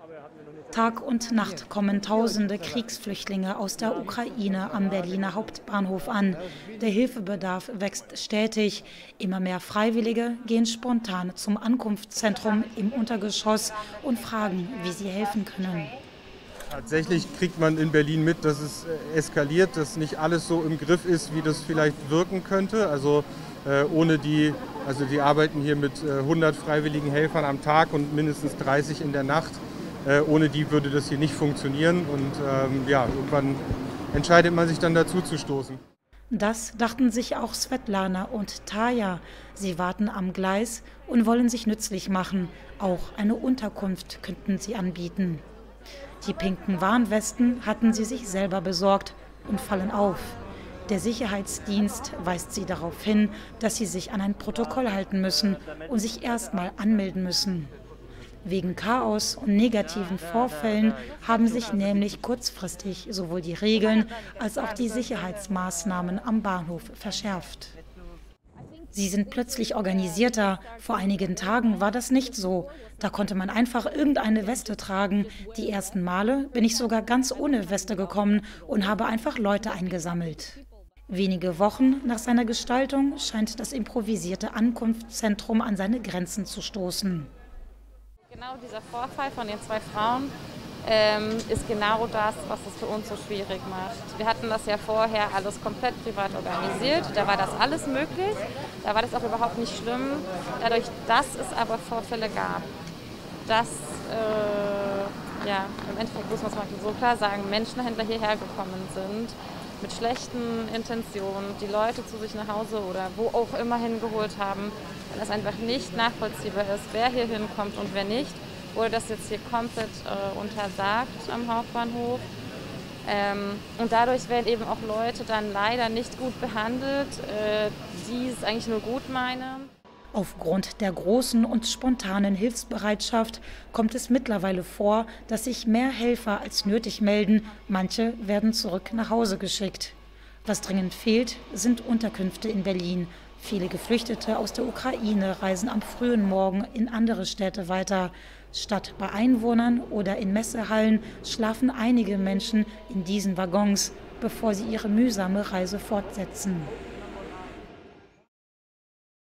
Tag und Nacht kommen tausende Kriegsflüchtlinge aus der Ukraine am Berliner Hauptbahnhof an. Der Hilfebedarf wächst stetig. Immer mehr Freiwillige gehen spontan zum Ankunftszentrum im Untergeschoss und fragen, wie sie helfen können. Tatsächlich kriegt man in Berlin mit, dass es eskaliert, dass nicht alles so im Griff ist, wie das vielleicht wirken könnte. Also die arbeiten hier mit 100 freiwilligen Helfern am Tag und mindestens 30 in der Nacht. Ohne die würde das hier nicht funktionieren und irgendwann entscheidet man sich dann dazu zu stoßen. Das dachten sich auch Svetlana und Taja. Sie warten am Gleis und wollen sich nützlich machen. Auch eine Unterkunft könnten sie anbieten. Die pinken Warnwesten hatten sie sich selber besorgt und fallen auf. Der Sicherheitsdienst weist sie darauf hin, dass sie sich an ein Protokoll halten müssen und sich erstmal anmelden müssen. Wegen Chaos und negativen Vorfällen haben sich nämlich kurzfristig sowohl die Regeln als auch die Sicherheitsmaßnahmen am Bahnhof verschärft. Sie sind plötzlich organisierter. Vor einigen Tagen war das nicht so. Da konnte man einfach irgendeine Weste tragen. Die ersten Male bin ich sogar ganz ohne Weste gekommen und habe einfach Leute eingesammelt. Wenige Wochen nach seiner Gestaltung scheint das improvisierte Ankunftszentrum an seine Grenzen zu stoßen. Genau dieser Vorfall von den 2 Frauen ist genau das, was es für uns so schwierig macht. Wir hatten das ja vorher alles komplett privat organisiert, da war das alles möglich, da war das auch überhaupt nicht schlimm. Dadurch, dass es aber Vorfälle gab, dass im Endeffekt muss man es so klar sagen, Menschenhändler hierher gekommen sind, mit schlechten Intentionen, die Leute zu sich nach Hause oder wo auch immer hingeholt haben, weil es einfach nicht nachvollziehbar ist, wer hier hinkommt und wer nicht, wurde das jetzt hier komplett untersagt am Hauptbahnhof. Und dadurch werden eben auch Leute dann leider nicht gut behandelt, die es eigentlich nur gut meinen. Aufgrund der großen und spontanen Hilfsbereitschaft kommt es mittlerweile vor, dass sich mehr Helfer als nötig melden. Manche werden zurück nach Hause geschickt. Was dringend fehlt, sind Unterkünfte in Berlin. Viele Geflüchtete aus der Ukraine reisen am frühen Morgen in andere Städte weiter. Statt bei Einwohnern oder in Messehallen schlafen einige Menschen in diesen Waggons, bevor sie ihre mühsame Reise fortsetzen.